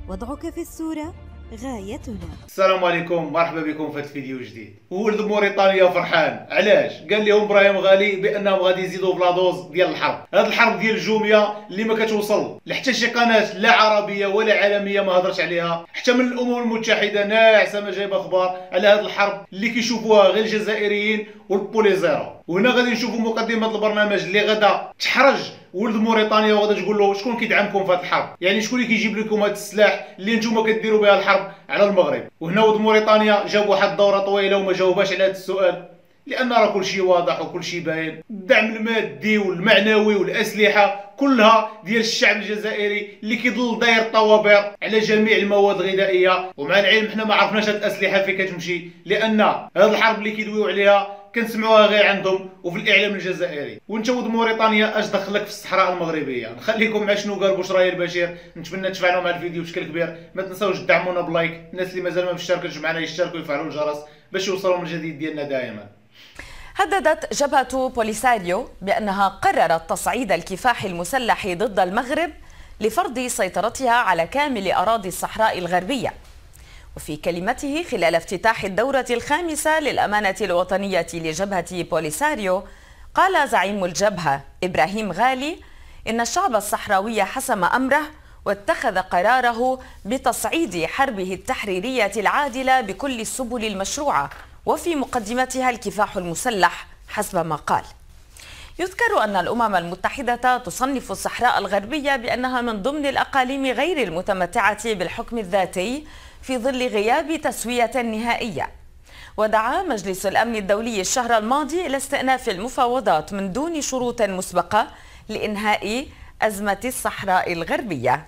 وضعك في الصورة غايتنا. السلام عليكم، مرحبا بكم في هذا الفيديو جديد. ولد موريتانيا فرحان، علاش؟ قال لهم ابراهيم غالي بانهم غادي يزيدوا في لادوز ديال الحرب. هذه الحرب ديال الجوميه اللي ما كتوصل لحتى شي قناه لا عربيه ولا عالميه ما هضرش عليها، حتى من الامم المتحده ناعسه ما جايبه اخبار على هذه الحرب اللي كيشوفوها غير الجزائريين والبوليزيرو. وهنا غادي نشوفوا مقدمه البرنامج اللي غدا تحرج ولد موريتانيا وغادا تقول له شكون كيدعمكم في هذه الحرب، يعني شكون اللي كيجيب لكم هذا السلاح اللي نتوما كديروا بها الحرب على المغرب. وهنا ولد موريتانيا جاوب واحد الدوره طويله وما جاوباش على هذا السؤال، لان راه كل شيء واضح وكل شيء باين. الدعم المادي والمعنوي والاسلحه كلها ديال الشعب الجزائري اللي كيضل داير طوابير على جميع المواد الغذائيه. ومع العلم حنا ما عرفناش هاد الاسلحه فين كتمشي، لان هاد الحرب اللي كيدويو عليها كنسمعوها غير عندهم وفي الاعلام الجزائري. وانت ولد موريتانيا اش دخلك في الصحراء المغربيه؟ نخليكم مع شنو قال بشرى البشير. نتمنى تفاعلوا مع الفيديو بشكل كبير، ما تنساوش تدعمونا بلايك. الناس اللي مازال ما اشتركوش معنا يشتركوا ويفعلوا الجرس باش يوصلوا من الجديد ديالنا دائما. هددت جبهة بوليساريو بأنها قررت تصعيد الكفاح المسلح ضد المغرب لفرض سيطرتها على كامل أراضي الصحراء الغربية. وفي كلمته خلال افتتاح الدورة الخامسة للأمانة الوطنية لجبهة بوليساريو، قال زعيم الجبهة إبراهيم غالي إن الشعب الصحراوي حسم أمره واتخذ قراره بتصعيد حربه التحريرية العادلة بكل السبل المشروعة، وفي مقدمتها الكفاح المسلح حسب ما قال. يذكر أن الأمم المتحدة تصنف الصحراء الغربية بأنها من ضمن الأقاليم غير المتمتعة بالحكم الذاتي في ظل غياب تسوية نهائية. ودعا مجلس الأمن الدولي الشهر الماضي إلى استئناف المفاوضات من دون شروط مسبقة لإنهاء أزمة الصحراء الغربية.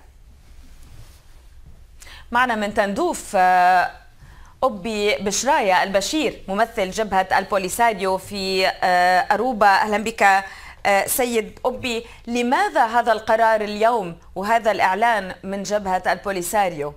معنا من تندوف أبي بشراية البشير ممثل جبهة البوليساريو في أروبا. أهلا بك سيد أبي، لماذا هذا القرار اليوم وهذا الإعلان من جبهة البوليساريو؟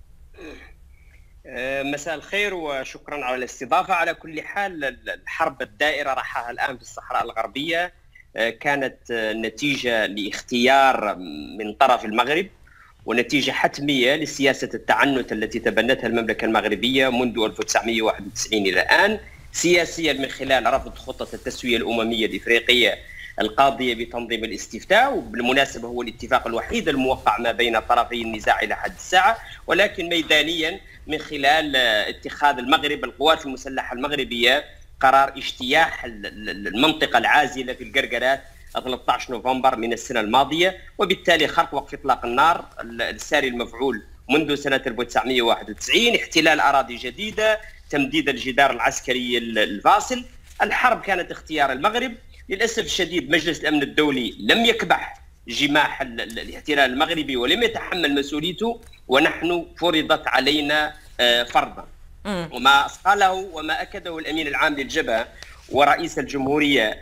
مساء الخير وشكرا على الاستضافة. على كل حال الحرب الدائرة راحها الآن في الصحراء الغربية كانت نتيجة لاختيار من طرف المغرب ونتيجة حتمية لسياسة التعنت التي تبنتها المملكة المغربية منذ 1991 إلى الآن، سياسيا من خلال رفض خطة التسوية الأممية الإفريقية القاضية بتنظيم الاستفتاء، وبالمناسبة هو الاتفاق الوحيد الموقع ما بين طرفي النزاع إلى حد الساعة، ولكن ميدانيا من خلال اتخاذ المغرب القوات المسلحة المغربية قرار اجتياح المنطقة العازلة في القرقرات 13 نوفمبر من السنة الماضية، وبالتالي خرق وقف إطلاق النار الساري المفعول منذ سنة 1991، احتلال أراضي جديدة، تمديد الجدار العسكري الفاصل. الحرب كانت اختيار المغرب. للأسف الشديد مجلس الأمن الدولي لم يكبح جماح الاحتلال المغربي ولم يتحمل مسؤوليته، ونحن فرضت علينا فرضا. وما قاله وما أكده الأمين العام للجبهة ورئيس الجمهورية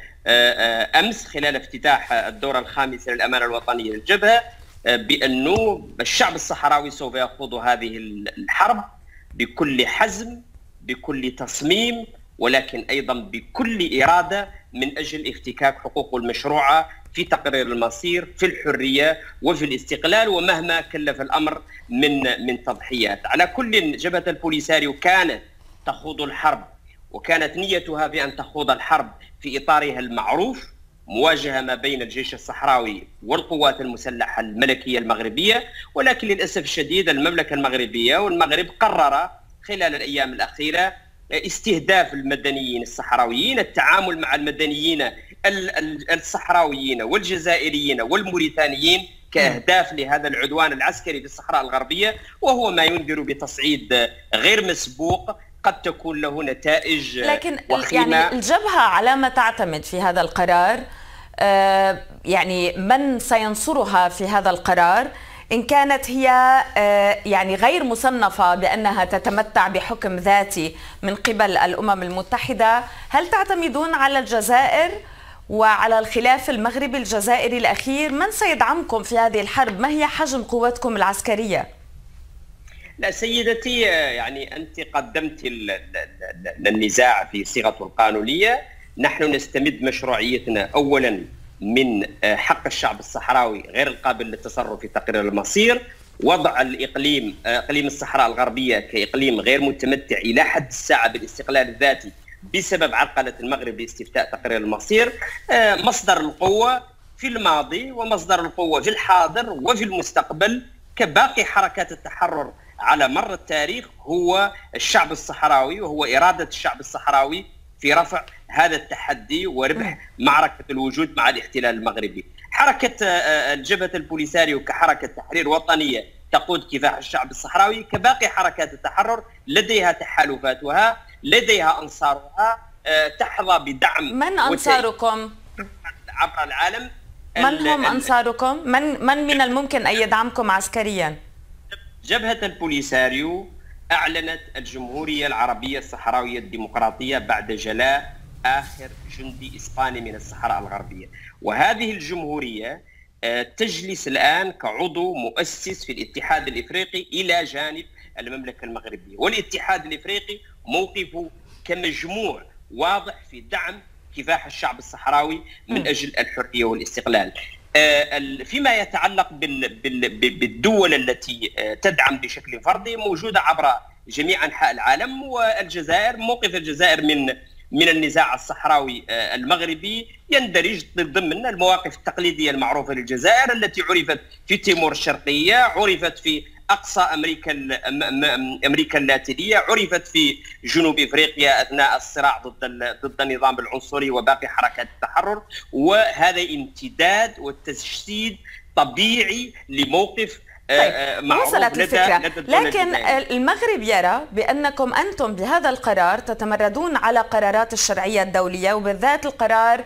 أمس خلال افتتاح الدورة الخامسة للأمانة الوطنية للجبهة بأنه الشعب الصحراوي سوف يخوض هذه الحرب بكل حزم، بكل تصميم، ولكن أيضا بكل إرادة من أجل افتكاك حقوقه المشروعة في تقرير المصير، في الحرية وفي الاستقلال، ومهما كلف الأمر من تضحيات. على كل، جبهة البوليساريو كانت تخوض الحرب وكانت نيتها في أن تخوض الحرب في إطارها المعروف، مواجهة ما بين الجيش الصحراوي والقوات المسلحة الملكية المغربية، ولكن للأسف الشديد المملكة المغربية والمغرب قرر خلال الأيام الأخيرة استهداف المدنيين الصحراويين، التعامل مع المدنيين الصحراويين والجزائريين والموريتانيين كأهداف لهذا العدوان العسكري في الصحراء الغربية، وهو ما ينذر بتصعيد غير مسبوق قد تكون له نتائج لكن وخيمة. يعني الجبهة على ما تعتمد في هذا القرار، يعني من سينصرها في هذا القرار إن كانت هي يعني غير مصنفة بأنها تتمتع بحكم ذاتي من قبل الأمم المتحدة؟ هل تعتمدون على الجزائر وعلى الخلاف المغربي الجزائري الأخير؟ من سيدعمكم في هذه الحرب؟ ما هي حجم قوتكم العسكرية؟ لا سيدتي، يعني أنت قدمت النزاع في صيغته القانونية. نحن نستمد مشروعيتنا أولا من حق الشعب الصحراوي غير القابل للتصرف في تقرير المصير، وضع اقليم الصحراء الغربيه كاقليم غير متمتع الى حد الساعه بالاستقلال الذاتي بسبب عرقله المغرب باستفتاء تقرير المصير، مصدر القوه في الماضي ومصدر القوه في الحاضر وفي المستقبل كباقي حركات التحرر على مر التاريخ هو الشعب الصحراوي، وهو اراده الشعب الصحراوي في رفع هذا التحدي وربح معركه الوجود مع الاحتلال المغربي. حركه الجبهه البوليساريو كحركه تحرير وطنيه تقود كفاح الشعب الصحراوي كباقي حركات التحرر لديها تحالفاتها، لديها انصارها، تحظى بدعم. من انصاركم عبر العالم؟ من هم انصاركم؟ من من الممكن ان يدعمكم عسكريا؟ جبهه البوليساريو اعلنت الجمهوريه العربيه الصحراويه الديمقراطيه بعد جلاء آخر جندي إسباني من الصحراء الغربية، وهذه الجمهورية تجلس الآن كعضو مؤسس في الاتحاد الإفريقي إلى جانب المملكة المغربية، والاتحاد الإفريقي موقفه كمجموع واضح في دعم كفاح الشعب الصحراوي من أجل الحرية والاستقلال. فيما يتعلق بالدول التي تدعم بشكل فردي موجودة عبر جميع أنحاء العالم، والجزائر موقف الجزائر من النزاع الصحراوي المغربي يندرج ضمن المواقف التقليدية المعروفة للجزائر التي عرفت في تيمور الشرقية، عرفت في أقصى أمريكا اللاتينية، عرفت في جنوب إفريقيا أثناء الصراع ضد النظام العنصري وباقي حركات التحرر، وهذا امتداد وتجسيد طبيعي لموقف وصلت الفكرة. لكن المغرب يرى بأنكم أنتم بهذا القرار تتمردون على قرارات الشرعية الدولية، وبالذات القرار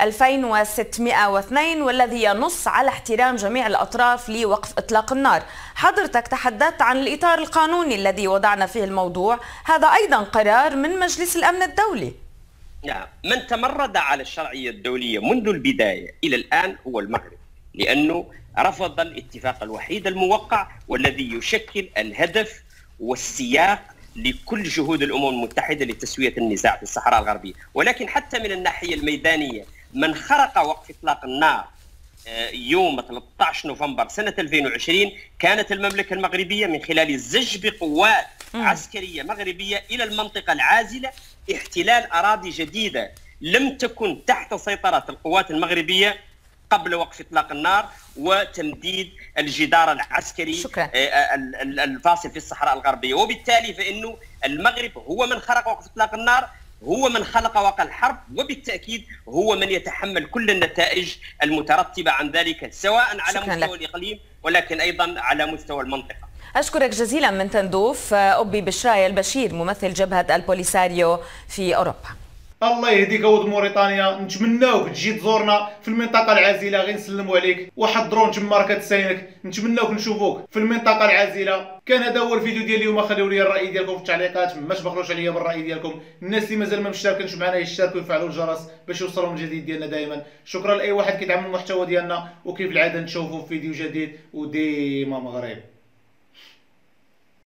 2602 والذي ينص على احترام جميع الأطراف لوقف إطلاق النار. حضرتك تحدثت عن الإطار القانوني الذي وضعنا فيه الموضوع، هذا أيضا قرار من مجلس الأمن الدولي. نعم، من تمرد على الشرعية الدولية منذ البداية إلى الآن هو المغرب، لأنه رفض الاتفاق الوحيد الموقع والذي يشكل الهدف والسياق لكل جهود الأمم المتحدة لتسوية النزاع في الصحراء الغربية. ولكن حتى من الناحية الميدانية من خرق وقف إطلاق النار يوم 13 نوفمبر سنة 2020 كانت المملكة المغربية من خلال الزج بقوات عسكرية مغربية إلى المنطقة العازلة احتلال أراضي جديدة لم تكن تحت سيطرة القوات المغربية قبل وقف إطلاق النار وتمديد الجدار العسكري الفاصل في الصحراء الغربية. وبالتالي فإنه المغرب هو من خرق وقف إطلاق النار، هو من خلق واقع الحرب، وبالتأكيد هو من يتحمل كل النتائج المترتبة عن ذلك سواء على مستوى الإقليم ولكن أيضا على مستوى المنطقة. أشكرك جزيلا من تندوف. أبي بشرايا البشير ممثل جبهة البوليساريو في أوروبا. الله يهديك ولد موريتانيا، نتمناوك تجي تزورنا في المنطقه العازله، غير نسلموا عليك، واحد درون تما راه كتساينك، نتمناوك نشوفوك في المنطقه العازله. كان هذا هو الفيديو ديال اليوم، خليو لي الراي ديالكم في التعليقات، ما تبخلوش عليا بالراي ديالكم. الناس اللي مازال ما مشتركينش معنا يشتركوا ويفعلوا الجرس باش يوصلهم الجديد ديالنا دائما. شكرا لاي واحد كيدعم المحتوى ديالنا، وكيف العاده نشوفوا في فيديو جديد وديما مغرب.